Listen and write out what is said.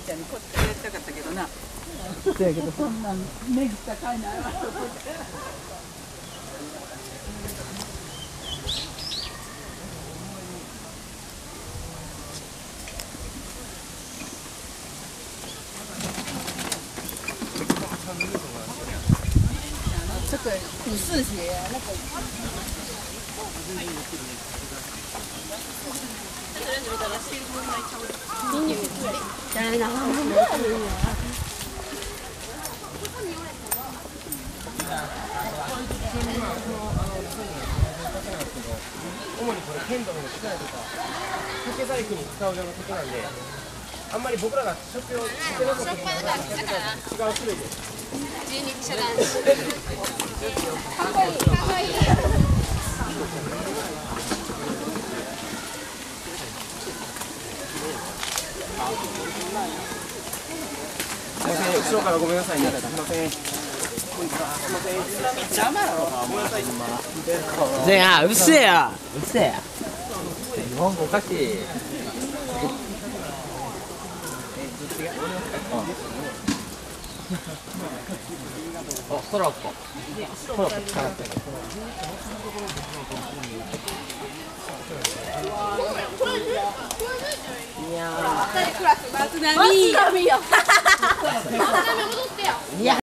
ちゃんにこっちからやりたかったけどな。そうやけどそんなん値打ったかいないわ。ちょっと薄いし、なんか。 主にこれ剣道の力とか竹細工に使うような竹なんで、あんまり僕らが食用してなかった違う種類です。 人力車男子。かっこいい、かっこいい。 すみません、後ろからごめんなさいね。すみません。邪魔やろ。 ぜあ、うっせえや。うっせえや。日本語おかしい。あ、ストラップ。ストラップ使ってる。いやー。 松並よ。 松並戻ってよ。 いや。